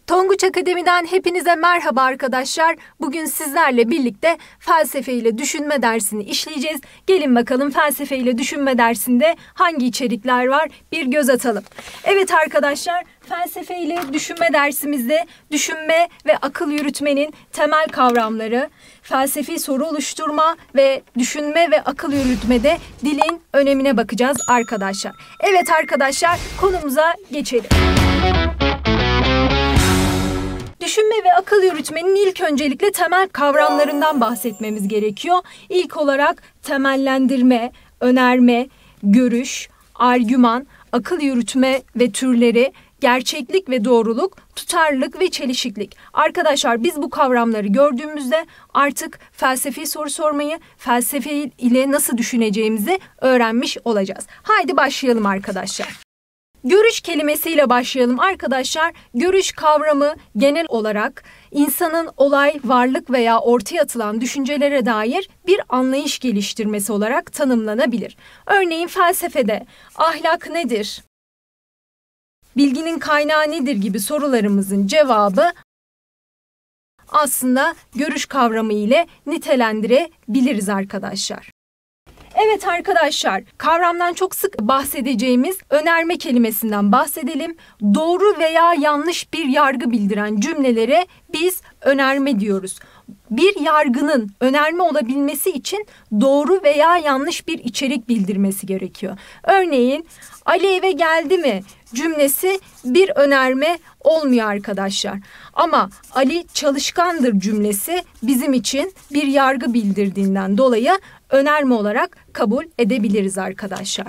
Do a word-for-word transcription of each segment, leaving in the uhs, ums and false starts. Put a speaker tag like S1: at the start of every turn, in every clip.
S1: Tonguç Akademi'den hepinize merhaba arkadaşlar. Bugün sizlerle birlikte felsefe ile düşünme dersini işleyeceğiz. Gelin bakalım felsefe ile düşünme dersinde hangi içerikler var bir göz atalım. Evet arkadaşlar, felsefe ile düşünme dersimizde düşünme ve akıl yürütmenin temel kavramları, felsefi soru oluşturma ve düşünme ve akıl yürütmede dilin önemine bakacağız arkadaşlar. Evet arkadaşlar, konumuza geçelim. Düşünme ve akıl yürütmenin ilk öncelikle temel kavramlarından bahsetmemiz gerekiyor. İlk olarak temellendirme, önerme, görüş, argüman, akıl yürütme ve türleri, gerçeklik ve doğruluk, tutarlılık ve çelişiklik. Arkadaşlar, biz bu kavramları gördüğümüzde artık felsefi soru sormayı, felsefe ile nasıl düşüneceğimizi öğrenmiş olacağız. Haydi başlayalım arkadaşlar. Görüş kelimesiyle başlayalım arkadaşlar. Görüş kavramı genel olarak insanın olay, varlık veya ortaya atılan düşüncelere dair bir anlayış geliştirmesi olarak tanımlanabilir. Örneğin felsefede ahlak nedir? Bilginin kaynağı nedir gibi sorularımızın cevabı aslında görüş kavramı ile nitelendirebiliriz arkadaşlar. Evet arkadaşlar, kavramdan çok sık bahsedeceğimiz önerme kelimesinden bahsedelim. Doğru veya yanlış bir yargı bildiren cümlelere biz önerme diyoruz. Bir yargının önerme olabilmesi için doğru veya yanlış bir içerik bildirmesi gerekiyor. Örneğin Ali eve geldi mi cümlesi bir önerme olmuyor arkadaşlar. Ama Ali çalışkandır cümlesi bizim için bir yargı bildirdiğinden dolayı önerme olarak kabul edebiliriz arkadaşlar.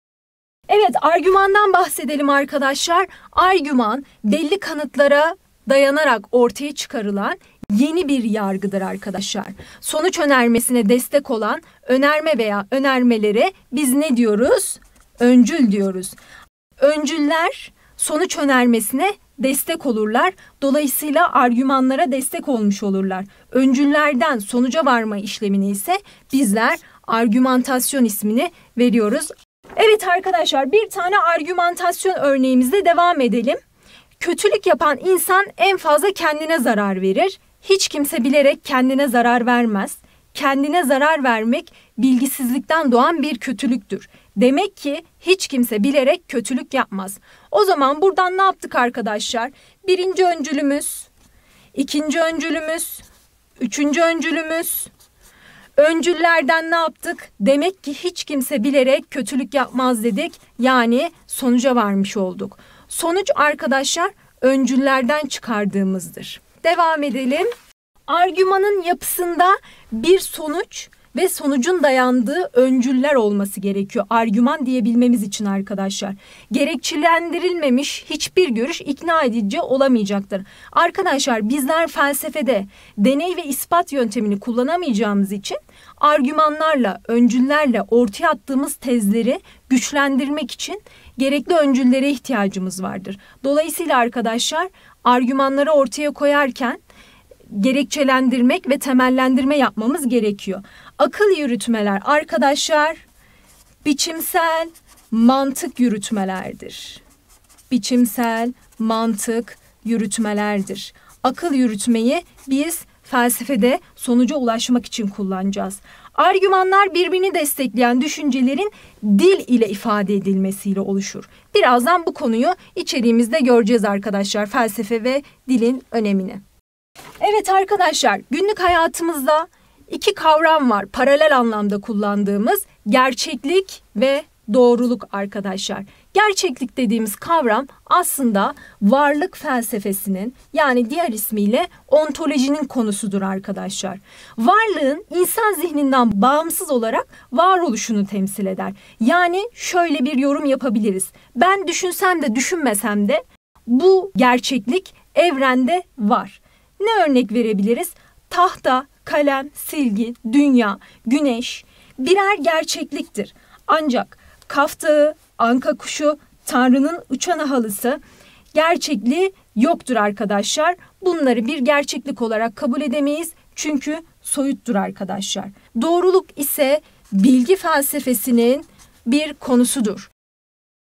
S1: Evet, argümandan bahsedelim arkadaşlar. Argüman belli kanıtlara dayanarak ortaya çıkarılan yeni bir yargıdır arkadaşlar. Sonuç önermesine destek olan önerme veya önermelere biz ne diyoruz? Öncül diyoruz. Öncüller sonuç önermesine destek olurlar. Dolayısıyla argümanlara destek olmuş olurlar. Öncüllerden sonuca varma işlemini ise bizler argümantasyon ismini veriyoruz. Evet arkadaşlar, bir tane argümantasyon örneğimizle devam edelim. Kötülük yapan insan en fazla kendine zarar verir. Hiç kimse bilerek kendine zarar vermez. Kendine zarar vermek bilgisizlikten doğan bir kötülüktür. Demek ki hiç kimse bilerek kötülük yapmaz. O zaman buradan ne yaptık arkadaşlar? Birinci öncülümüz, ikinci öncülümüz, üçüncü öncülümüz. Öncüllerden ne yaptık? Demek ki hiç kimse bilerek kötülük yapmaz dedik. Yani sonuca varmış olduk. Sonuç arkadaşlar öncüllerden çıkardığımızdır. Devam edelim. Argümanın yapısında bir sonuç ve sonucun dayandığı öncüller olması gerekiyor. Argüman diyebilmemiz için arkadaşlar. Gerekçelendirilmemiş hiçbir görüş ikna edici olamayacaktır. Arkadaşlar, bizler felsefede deney ve ispat yöntemini kullanamayacağımız için argümanlarla, öncüllerle ortaya attığımız tezleri güçlendirmek için gerekli öncüllere ihtiyacımız vardır. Dolayısıyla arkadaşlar, argümanları ortaya koyarken gerekçelendirmek ve temellendirme yapmamız gerekiyor. Akıl yürütmeler arkadaşlar biçimsel mantık yürütmelerdir. Biçimsel mantık yürütmelerdir. Akıl yürütmeyi biz felsefede sonuca ulaşmak için kullanacağız. Argümanlar birbirini destekleyen düşüncelerin dil ile ifade edilmesiyle oluşur. Birazdan bu konuyu içeriğimizde göreceğiz arkadaşlar, felsefe ve dilin önemini. Evet arkadaşlar, günlük hayatımızda iki kavram var paralel anlamda kullandığımız: gerçeklik ve doğruluk arkadaşlar. Gerçeklik dediğimiz kavram aslında varlık felsefesinin, yani diğer ismiyle ontolojinin konusudur arkadaşlar. Varlığın insan zihninden bağımsız olarak varoluşunu temsil eder. Yani şöyle bir yorum yapabiliriz: ben düşünsem de düşünmesem de bu gerçeklik evrende var. Ne örnek verebiliriz? Tahta, kalem, silgi, dünya, güneş birer gerçekliktir. Ancak Kaf Dağı, anka kuşu, Tanrı'nın uçan halısı gerçekliği yoktur arkadaşlar. Bunları bir gerçeklik olarak kabul edemeyiz çünkü soyuttur arkadaşlar. Doğruluk ise bilgi felsefesinin bir konusudur.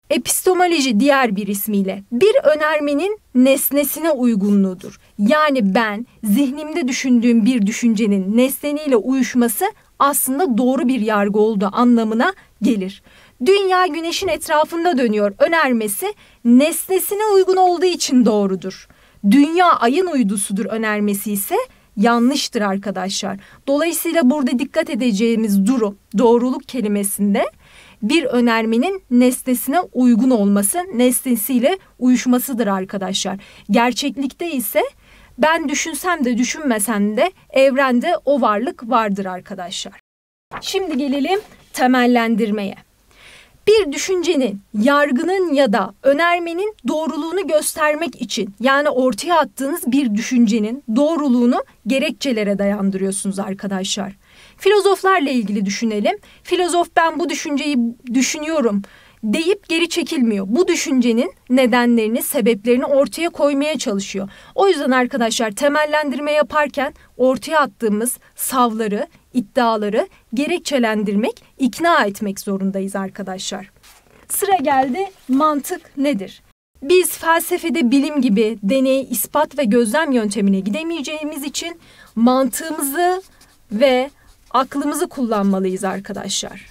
S1: Epistemoloji diğer bir ismiyle bir önermenin nesnesine uygunluğudur. Yani ben zihnimde düşündüğüm bir düşüncenin nesneniyle uyuşması aslında doğru bir yargı olduğu anlamına gelir. Dünya güneşin etrafında dönüyor önermesi nesnesine uygun olduğu için doğrudur. Dünya ayın uydusudur önermesi ise yanlıştır arkadaşlar. Dolayısıyla burada dikkat edeceğimiz durum doğruluk kelimesinde bir önermenin nesnesine uygun olması, nesnesiyle uyuşmasıdır arkadaşlar. Gerçeklikte ise ben düşünsem de düşünmesem de evrende o varlık vardır arkadaşlar. Şimdi gelelim temellendirmeye. Bir düşüncenin, yargının ya da önermenin doğruluğunu göstermek için yani ortaya attığınız bir düşüncenin doğruluğunu gerekçelere dayandırıyorsunuz arkadaşlar. Filozoflarla ilgili düşünelim. Filozof ben bu düşünceyi düşünüyorum deyip geri çekilmiyor. Bu düşüncenin nedenlerini, sebeplerini ortaya koymaya çalışıyor. O yüzden arkadaşlar temellendirme yaparken ortaya attığımız savları, iddiaları gerekçelendirmek, ikna etmek zorundayız arkadaşlar. Sıra geldi mantık nedir? Biz felsefede bilim gibi deney, ispat ve gözlem yöntemine gidemeyeceğimiz için mantığımızı ve aklımızı kullanmalıyız arkadaşlar.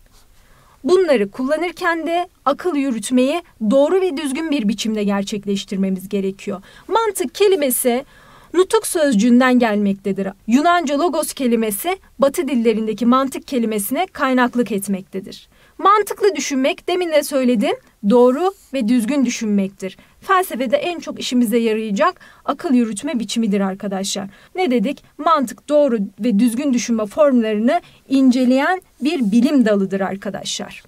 S1: Bunları kullanırken de akıl yürütmeyi doğru ve düzgün bir biçimde gerçekleştirmemiz gerekiyor. Mantık kelimesi nutuk sözcüğünden gelmektedir. Yunanca logos kelimesi Batı dillerindeki mantık kelimesine kaynaklık etmektedir. Mantıklı düşünmek demin de söyledim doğru ve düzgün düşünmektir. Felsefede en çok işimize yarayacak akıl yürütme biçimidir arkadaşlar. Ne dedik? Mantık doğru ve düzgün düşünme formlarını inceleyen bir bilim dalıdır arkadaşlar.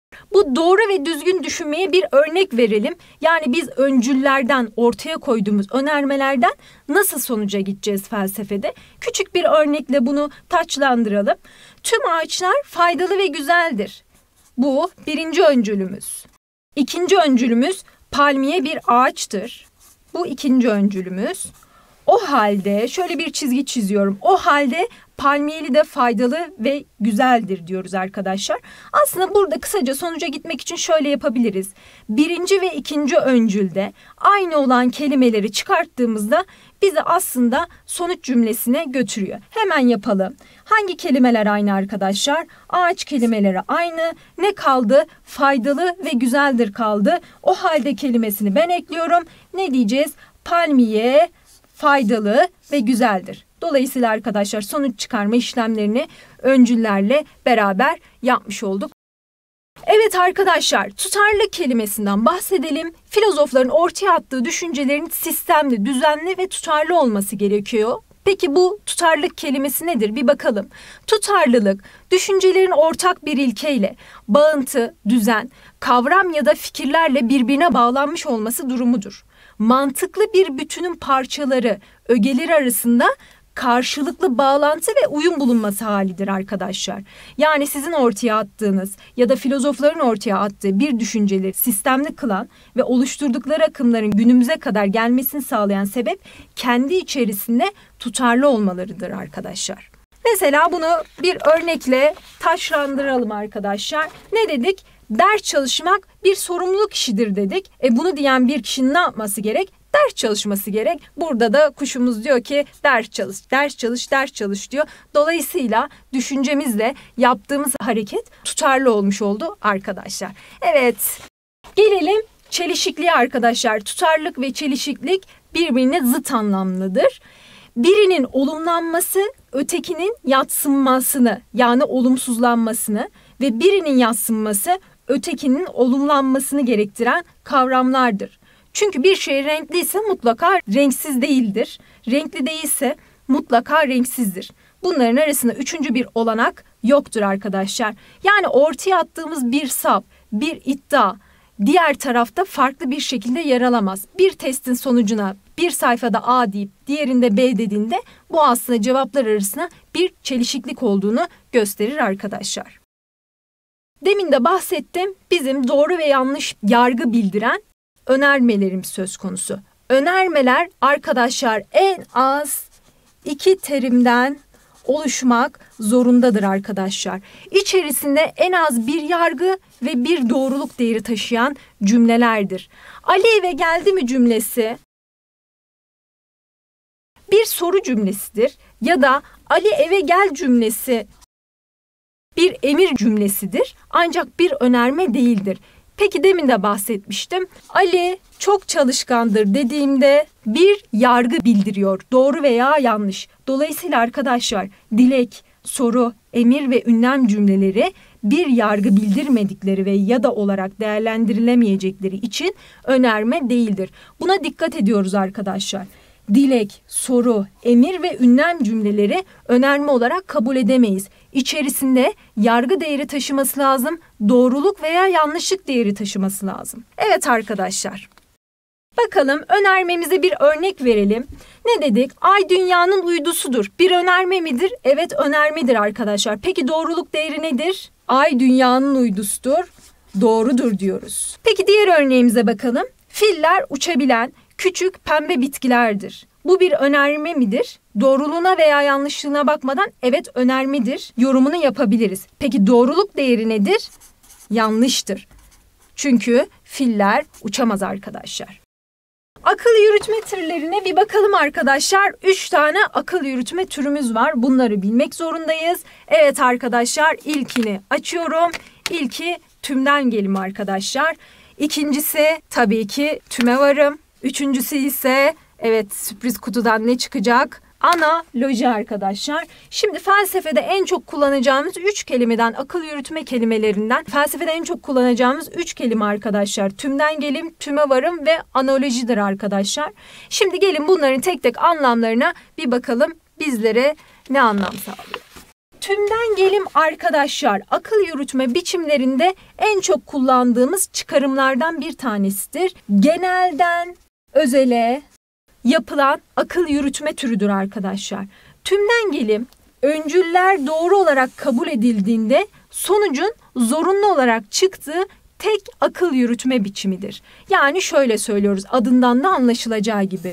S1: Bu doğru ve düzgün düşünmeye bir örnek verelim. Yani biz öncüllerden ortaya koyduğumuz önermelerden nasıl sonuca gideceğiz felsefede? Küçük bir örnekle bunu taçlandıralım. Tüm ağaçlar faydalı ve güzeldir. Bu birinci öncülümüz. İkinci öncülümüz palmiye bir ağaçtır. Bu ikinci öncülümüz. O halde şöyle bir çizgi çiziyorum. O halde palmiyeli de faydalı ve güzeldir diyoruz arkadaşlar. Aslında burada kısaca sonuca gitmek için şöyle yapabiliriz. Birinci ve ikinci öncülde aynı olan kelimeleri çıkarttığımızda bizi aslında sonuç cümlesine götürüyor. Hemen yapalım. Hangi kelimeler aynı arkadaşlar? Ağaç kelimeleri aynı. Ne kaldı? Faydalı ve güzeldir kaldı. O halde kelimesini ben ekliyorum. Ne diyeceğiz? Palmiye faydalı ve güzeldir. Dolayısıyla arkadaşlar sonuç çıkarma işlemlerini öncüllerle beraber yapmış olduk. Evet arkadaşlar, tutarlılık kelimesinden bahsedelim. Filozofların ortaya attığı düşüncelerin sistemli, düzenli ve tutarlı olması gerekiyor. Peki bu tutarlılık kelimesi nedir? Bir bakalım. Tutarlılık, düşüncelerin ortak bir ilkeyle bağıntı, düzen, kavram ya da fikirlerle birbirine bağlanmış olması durumudur. Mantıklı bir bütünün parçaları, ögeleri arasında karşılıklı bağlantı ve uyum bulunması halidir arkadaşlar. Yani sizin ortaya attığınız ya da filozofların ortaya attığı bir düşünceleri sistemli kılan ve oluşturdukları akımların günümüze kadar gelmesini sağlayan sebep kendi içerisinde tutarlı olmalarıdır arkadaşlar. Mesela bunu bir örnekle taşlandıralım arkadaşlar. Ne dedik? Ders çalışmak bir sorumluluk işidir dedik. E bunu diyen bir kişinin ne yapması gerek? Ders çalışması gerek. Burada da kuşumuz diyor ki ders çalış, ders çalış, ders çalış diyor. Dolayısıyla düşüncemizle yaptığımız hareket tutarlı olmuş oldu arkadaşlar. Evet, gelelim çelişikliğe arkadaşlar. Tutarlılık ve çelişiklik birbirine zıt anlamlıdır. Birinin olumlanması ötekinin yadsınmasını yani olumsuzlanmasını ve birinin yadsınması ötekinin olumlanmasını gerektiren kavramlardır. Çünkü bir şey renkliyse mutlaka renksiz değildir. Renkli değilse mutlaka renksizdir. Bunların arasında üçüncü bir olanak yoktur arkadaşlar. Yani ortaya attığımız bir sav, bir iddia diğer tarafta farklı bir şekilde yer alamaz. Bir testin sonucuna bir sayfada A deyip diğerinde B dediğinde bu aslında cevaplar arasında bir çelişiklik olduğunu gösterir arkadaşlar. Demin de bahsettim. Bizim doğru ve yanlış yargı bildiren önermelerimiz söz konusu. Önermeler arkadaşlar en az iki terimden oluşmak zorundadır arkadaşlar. İçerisinde en az bir yargı ve bir doğruluk değeri taşıyan cümlelerdir. Ali eve geldi mi cümlesi bir soru cümlesidir ya da Ali eve gel cümlesi bir emir cümlesidir ancak bir önerme değildir. Peki demin de bahsetmiştim. Ali çok çalışkandır dediğimde bir yargı bildiriyor. Doğru veya yanlış. Dolayısıyla arkadaşlar dilek, soru, emir ve ünlem cümleleri bir yargı bildirmedikleri ve ya da olarak değerlendirilemeyecekleri için önerme değildir. Buna dikkat ediyoruz arkadaşlar. Dilek, soru, emir ve ünlem cümleleri önerme olarak kabul edemeyiz. İçerisinde yargı değeri taşıması lazım, doğruluk veya yanlışlık değeri taşıması lazım. Evet arkadaşlar, bakalım önermemize bir örnek verelim. Ne dedik? Ay dünyanın uydusudur. Bir önerme midir? Evet, önermedir arkadaşlar. Peki doğruluk değeri nedir? Ay dünyanın uydusudur, doğrudur diyoruz. Peki diğer örneğimize bakalım. Filler uçabilen küçük pembe bitkilerdir. Bu bir önerme midir? Doğruluğuna veya yanlışlığına bakmadan evet önermedir yorumunu yapabiliriz. Peki doğruluk değeri nedir? Yanlıştır. Çünkü filler uçamaz arkadaşlar. Akıl yürütme türlerine bir bakalım arkadaşlar. Üç tane akıl yürütme türümüz var. Bunları bilmek zorundayız. Evet arkadaşlar, ilkini açıyorum. İlki tümden gelim arkadaşlar. İkincisi tabii ki tümevarım. Üçüncüsü ise evet sürpriz kutudan ne çıkacak? Analoji arkadaşlar. Şimdi felsefede en çok kullanacağımız üç kelimeden, akıl yürütme kelimelerinden felsefede en çok kullanacağımız üç kelime arkadaşlar. Tümden gelim, tümevarım ve analojidir arkadaşlar. Şimdi gelin bunların tek tek anlamlarına bir bakalım, bizlere ne anlam sağlıyor. Tümden gelim arkadaşlar akıl yürütme biçimlerinde en çok kullandığımız çıkarımlardan bir tanesidir. Genelden özele yapılan akıl yürütme türüdür arkadaşlar. Tümden gelim öncüller doğru olarak kabul edildiğinde sonucun zorunlu olarak çıktığı tek akıl yürütme biçimidir. Yani şöyle söylüyoruz, adından da anlaşılacağı gibi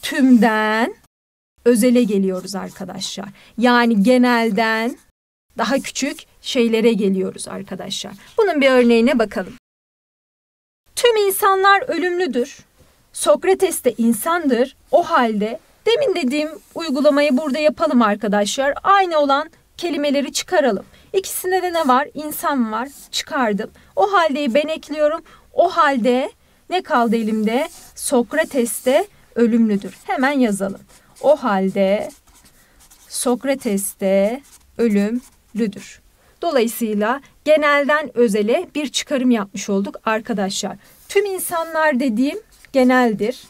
S1: tümden özele geliyoruz arkadaşlar. Yani genelden daha küçük şeylere geliyoruz arkadaşlar. Bunun bir örneğine bakalım. Tüm insanlar ölümlüdür. Sokrates de insandır. O halde demin dediğim uygulamayı burada yapalım arkadaşlar. Aynı olan kelimeleri çıkaralım. İkisinde de ne var? İnsan var. Çıkardım. O haldeyi ben ekliyorum. O halde ne kaldı elimde? Sokrates de ölümlüdür. Hemen yazalım. O halde Sokrates de ölümlüdür. Dolayısıyla genelden özele bir çıkarım yapmış olduk arkadaşlar. Tüm insanlar dediğim geneldir.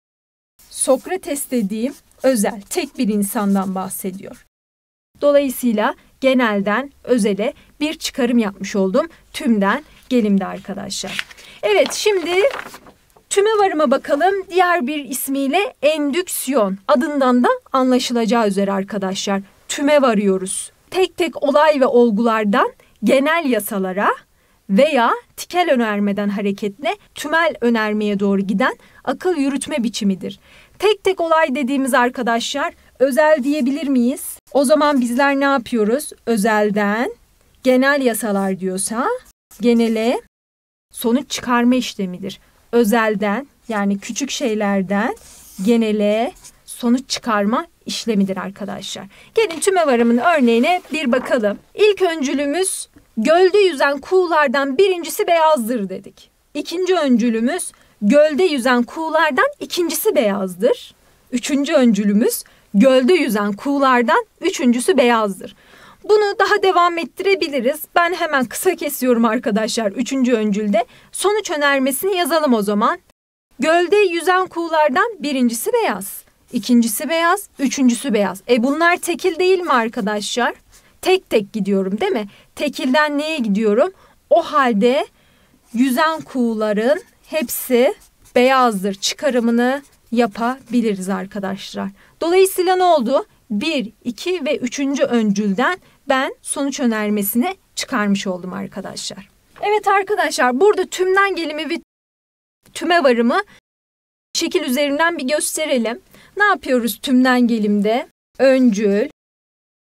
S1: Sokrates dediğim özel, tek bir insandan bahsediyor. Dolayısıyla genelden özele bir çıkarım yapmış oldum. Tümden gelimde arkadaşlar. Evet, şimdi tümevarıma bakalım. Diğer bir ismiyle endüksiyon. Adından da anlaşılacağı üzere arkadaşlar. Tüme varıyoruz. Tek tek olay ve olgulardan genel yasalara veya tikel önermeden hareketle tümel önermeye doğru giden akıl yürütme biçimidir. Tek tek olay dediğimiz arkadaşlar özel diyebilir miyiz? O zaman bizler ne yapıyoruz? Özelden genel yasalar diyorsa genele sonuç çıkarma işlemidir. Özelden yani küçük şeylerden genele sonuç çıkarma işlemidir arkadaşlar. Gelin tümevarımın örneğine bir bakalım. İlk öncülümüz gölde yüzen kuğulardan birincisi beyazdır dedik. İkinci öncülümüz gölde yüzen kuğulardan ikincisi beyazdır. Üçüncü öncülümüz gölde yüzen kuğulardan üçüncüsü beyazdır. Bunu daha devam ettirebiliriz. Ben hemen kısa kesiyorum arkadaşlar üçüncü öncülde. Sonuç önermesini yazalım o zaman. Gölde yüzen kuğulardan birincisi beyaz, ikincisi beyaz, üçüncüsü beyaz. E bunlar tekil değil mi arkadaşlar? Tek tek gidiyorum değil mi? Tekilden neye gidiyorum? O halde yüzen kuğuların hepsi beyazdır çıkarımını yapabiliriz arkadaşlar. Dolayısıyla ne oldu? bir, iki ve üçüncü öncülden ben sonuç önermesini çıkarmış oldum arkadaşlar. Evet arkadaşlar, burada tümden gelimi ve tümevarımı şekil üzerinden bir gösterelim. Ne yapıyoruz tümden gelimde? Öncül,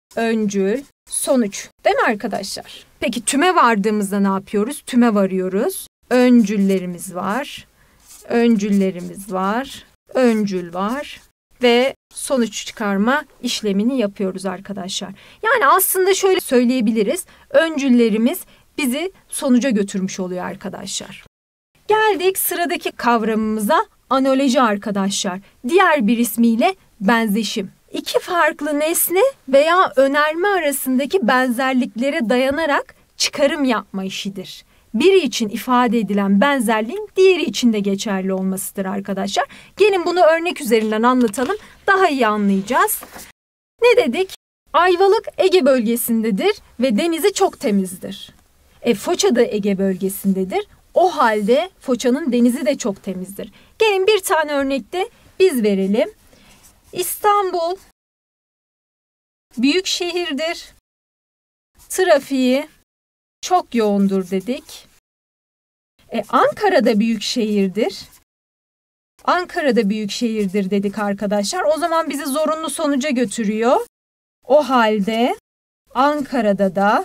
S1: öncül, sonuç. Değil mi arkadaşlar? Peki tüme vardığımızda ne yapıyoruz? Tüme varıyoruz. Öncüllerimiz var. Öncüllerimiz var. Öncül var. Ve sonuç çıkarma işlemini yapıyoruz arkadaşlar. Yani aslında şöyle söyleyebiliriz. Öncüllerimiz bizi sonuca götürmüş oluyor arkadaşlar. Geldik sıradaki kavramımıza, analoji arkadaşlar. Diğer bir ismiyle benzeşim. İki farklı nesne veya önerme arasındaki benzerliklere dayanarak çıkarım yapma işidir. Biri için ifade edilen benzerliğin diğeri için de geçerli olmasıdır arkadaşlar. Gelin bunu örnek üzerinden anlatalım. Daha iyi anlayacağız. Ne dedik? Ayvalık Ege bölgesindedir ve denizi çok temizdir. E, Foça da Ege bölgesindedir. O halde Foça'nın denizi de çok temizdir. Gelin bir tane örnekte biz verelim. İstanbul büyük şehirdir. Trafiği çok yoğundur dedik. E, Ankara'da büyük şehirdir. Ankara'da büyük şehirdir dedik arkadaşlar. O zaman bizi zorunlu sonuca götürüyor. O halde Ankara'da da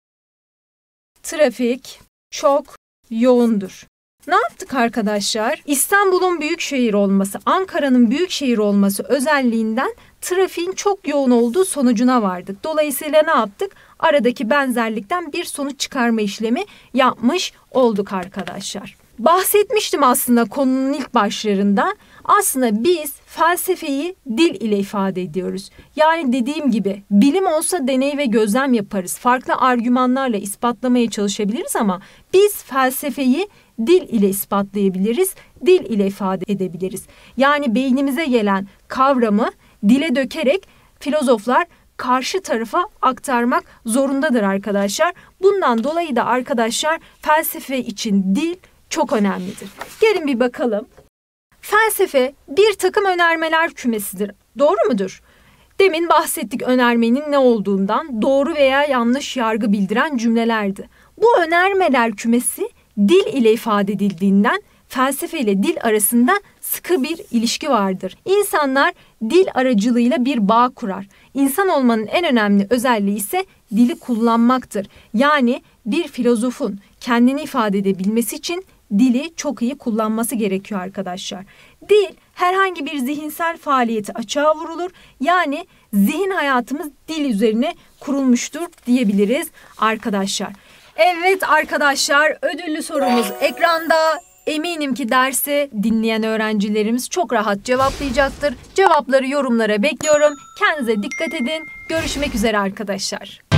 S1: trafik çok yoğundur. Ne yaptık arkadaşlar? İstanbul'un büyük şehir olması, Ankara'nın büyük şehir olması özelliğinden trafiğin çok yoğun olduğu sonucuna vardık. Dolayısıyla ne yaptık? Aradaki benzerlikten bir sonuç çıkarma işlemi yapmış olduk arkadaşlar. Bahsetmiştim aslında konunun ilk başlarında. Aslında biz felsefeyi dil ile ifade ediyoruz. Yani dediğim gibi bilim olsa deney ve gözlem yaparız. Farklı argümanlarla ispatlamaya çalışabiliriz ama biz felsefeyi dil ile ispatlayabiliriz, dil ile ifade edebiliriz. Yani beynimize gelen kavramı dile dökerek filozoflar karşı tarafa aktarmak zorundadır arkadaşlar. Bundan dolayı da arkadaşlar felsefe için dil çok önemlidir. Gelin bir bakalım. Felsefe bir takım önermeler kümesidir. Doğru mudur? Demin bahsettik önermenin ne olduğundan, doğru veya yanlış yargı bildiren cümlelerdi. Bu önermeler kümesi dil ile ifade edildiğinden felsefe ile dil arasında sıkı bir ilişki vardır. İnsanlar dil aracılığıyla bir bağ kurar. İnsan olmanın en önemli özelliği ise dili kullanmaktır. Yani bir filozofun kendini ifade edebilmesi için dili çok iyi kullanması gerekiyor arkadaşlar. Dil herhangi bir zihinsel faaliyeti açığa vurulur. Yani zihin hayatımız dil üzerine kurulmuştur diyebiliriz arkadaşlar. Evet arkadaşlar, ödüllü sorumuz ekranda. Eminim ki dersi dinleyen öğrencilerimiz çok rahat cevaplayacaktır. Cevapları yorumlara bekliyorum. Kendinize dikkat edin. Görüşmek üzere arkadaşlar.